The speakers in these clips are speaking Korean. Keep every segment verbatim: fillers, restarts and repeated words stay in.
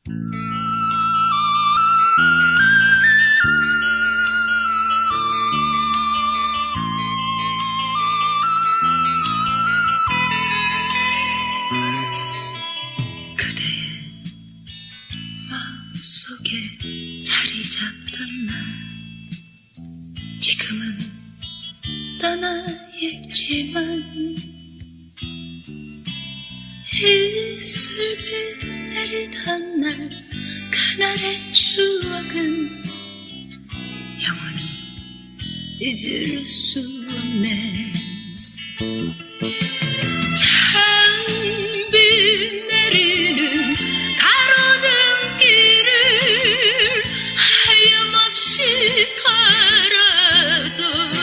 속에 자리 잡던 날 지금은 떠나있지만 이슬비 내리던 날 그날의 추억은 영원히 잊을 수 없네. 찬비 내리는 가로등 길을 하염없이 걸어도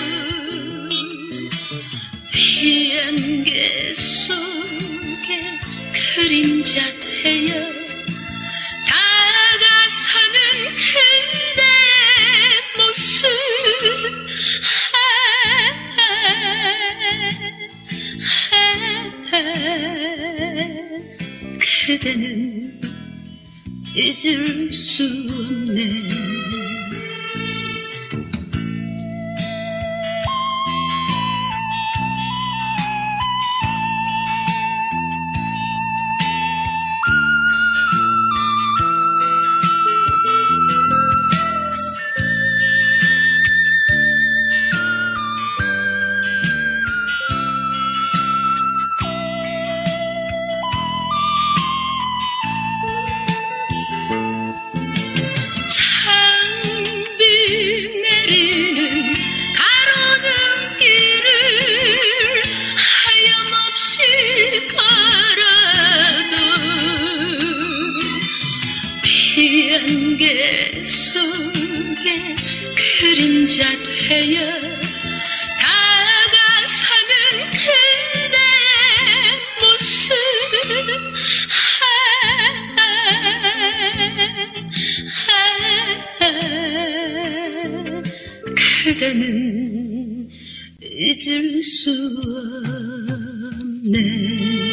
비안개 속에 그림자 되어 다가서는 그대의 모습. 그대는 잊을 수 없네. 비안개 속에 그림자 되어 다가서는 그대의 모습. 그대는 잊을 수 없네.